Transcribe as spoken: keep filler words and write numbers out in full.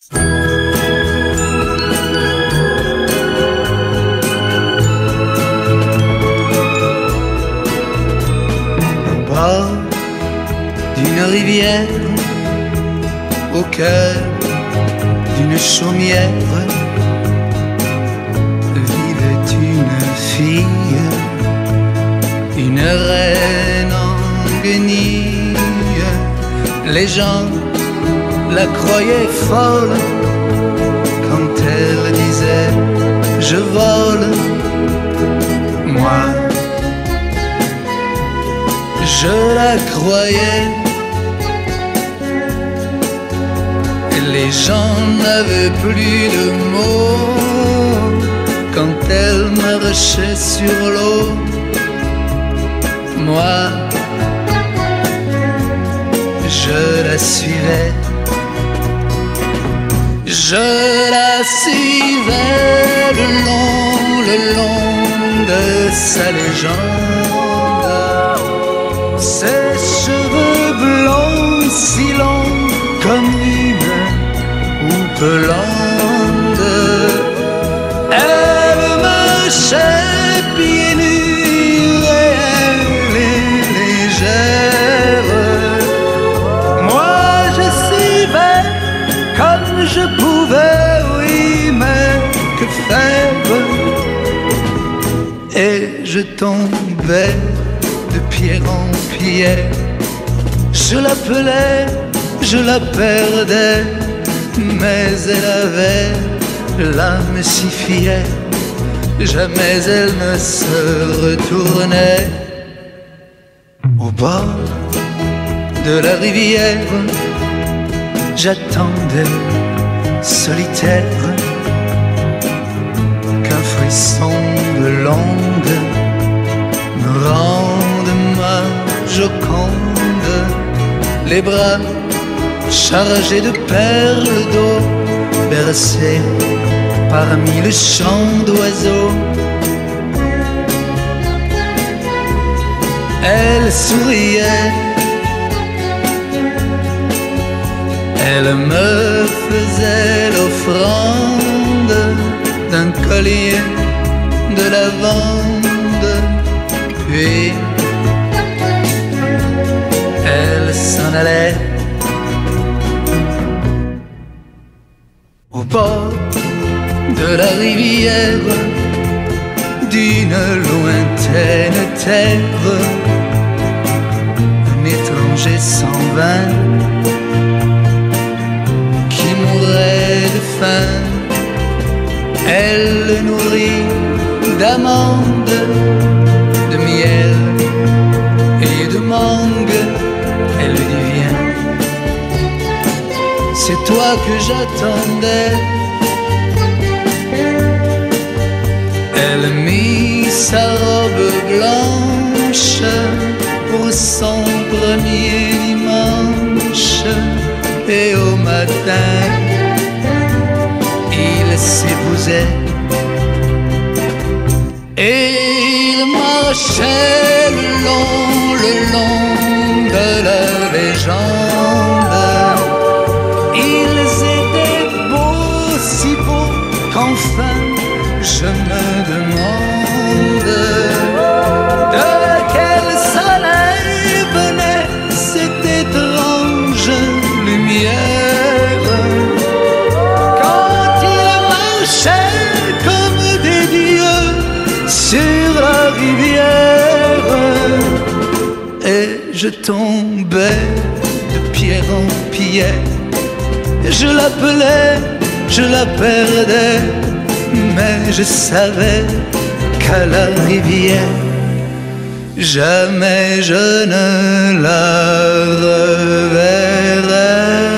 Au bord d'une rivière, au cœur d'une chaumière, vivait une fille, une reine en guenille. Les gens la croyaient folle quand elle disait je vole. Moi, je la croyais. Les gens n'avaient plus de mots quand elle marchait sur l'eau. Moi, je la suivais. Je la suivais le long, le long de sa légende. Ses cheveux blonds si longs comme une houppe blonde. Elle marchait pieds nus, réelle et légère. Moi je suivais comme je pouvais, oui, mais que faire? Et je tombais de pierre en pierre. Je l'appelais, je la perdais, mais elle avait l'âme si fière. Jamais elle ne se retournait. Au bord de la rivière, j'attendais solitaire qu'un frisson de l'onde me rende ma Joconde. Les bras chargés de perles d'eau, bercés par mille chants d'oiseaux. Elle souriait, elle me faisait l'offrande d'un collier de lavande. Puis elle s'en allait. Au bord de la rivière, d'une lointaine terre, un étranger s'en vint qui mourait de faim. Elle le nourrit d'amandes, de miel et de mangue. Elle lui dit viens, c'est toi que j'attendais. Elle mit sa robe blanche pour son premier dimanche. Et au matin, ils s'épousaient. Et ils marchaient le long, le long de leur légende. Ils étaient beaux, si beaux qu'enfin je me demande de quel soleil venait cette étrange lumière quand ils marchaient comme des dieux sur la rivière. Et je tombais de pierre en pierre. Je l'appelais, je la perdais, mais je savais qu'à la rivière, jamais je ne la reverrai.